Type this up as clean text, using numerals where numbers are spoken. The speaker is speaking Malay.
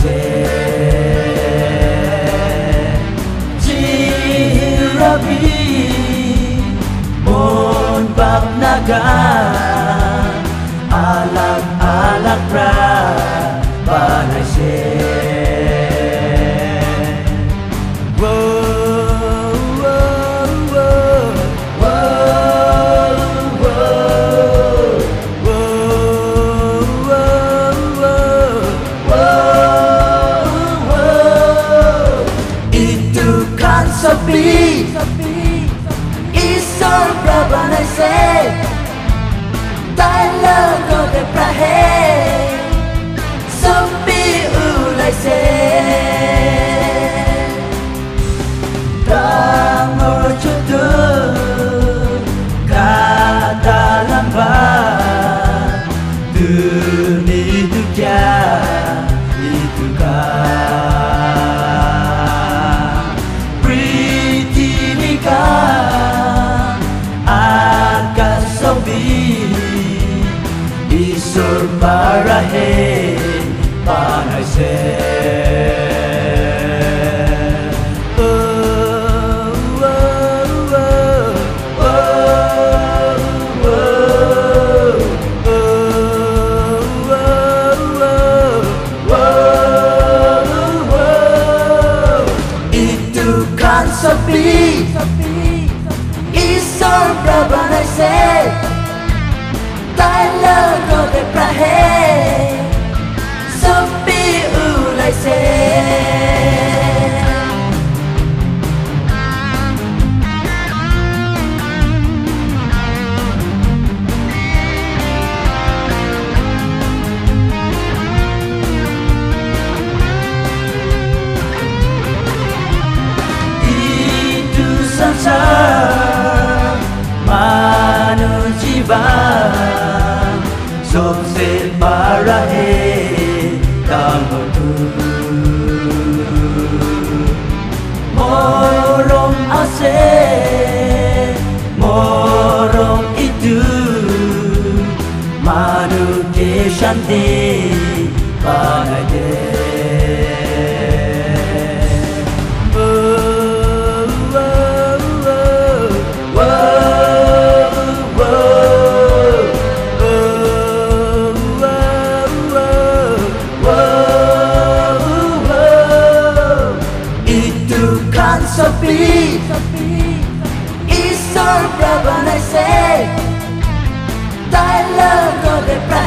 Jirabi mon bab naga alak pra banase Sabi Isor brabanay se Tala ko de prahe Sabi ulay se Tangor chudu Katalamba Duni dukya itu ka Isur parahe panay se Itu kan sabi Isur brabanay se Tala ko de prahe Sabi ulay se Itu sansar Manu jiwa Somse parahe tangotu Morong ase Morong itu Manu ke shanti panade Sabi Isor brabanay se Tala ko de prahe